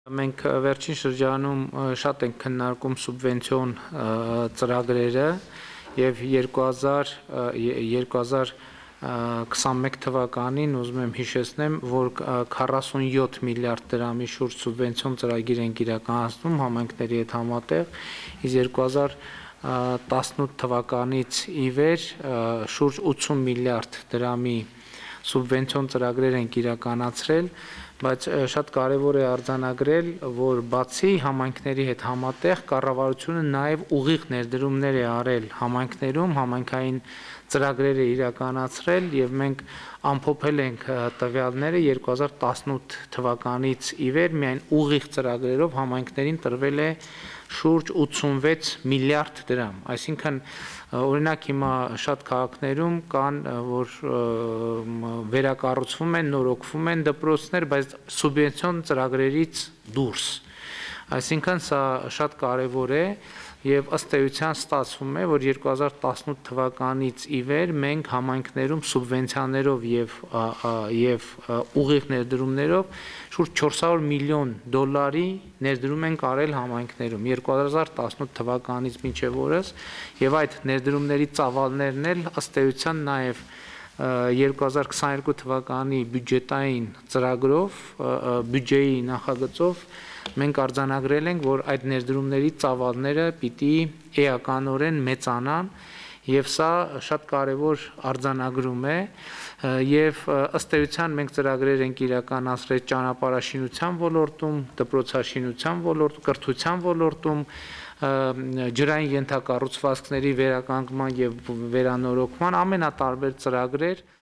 Մենք վերջին շրջանում շատ ենք քննարկում սուբվենցիոն ծրագրերը եւ 2021 թվականին ուզում եմ հիշեցնեմ, որ 47 միլիարդ դրամի շուրջ սուբվենցիոն ծրագիր ենք իրականացնում համայնքների հետ համատեղ, իսկ 2018 թվականից ի վեր շուրջ 80 միլիարդ դրամի սուբվենցիոն ծրագրեր ենք իրականացրել, բայց շատ կարևոր է արձանագրել, որ բացի համայնքների հետ համատեղ կառավարությունը նաև ուղիղ ներդրումներ է արել համայնքներում, համայնքային ծրագրեր է իրականացրել եւ մենք ամփոփել ենք տվյալները 2018 թվականից ի վեր միայն ուղիղ ծրագրերով համայնքներին տրվել է շուրջ 86 միլիարդ դրամ, այսինքն օրինակ հիմա շատ քաղաքներում կան, որ վերակառուցվում են, նորոգվում են դպրոցներ, բայց սուբվենցիոն ծրագրերից դուրս, այսինքն սա շատ կարևոր է եւ ըստ էության ստացվում է, որ 2018 թվականից ի վեր մենք համայնքներում սուբվենցիաներով եւ ուղիղ ներդրումներով շուրջ 400 միլիոն դոլարի ներդրում ենք արել համայնքներում 2018 թվականից մինչև օրս եւ այդ ներդրումների ծավալներն էլ ըստ էության նաեւ 2022 թվականի բյուջետային ծրագրով, բյուջեի նախագծով մենք արձանագրել ենք, որ այդ ներդրումների ծավալները պիտի էականորեն մեծանան եւ սա շատ կարեւոր արձանագրում է եւ ըստ էության մենք ծրագրեր ենք իրականացրել ճանապարհաշինության ոլորտում, դպրոցաշինության ոլորտում, կրթության ոլորտում, ջրային ենթակառուցվածքների վերականգնման եւ վերանորոգման ամենատարբեր ծրագրեր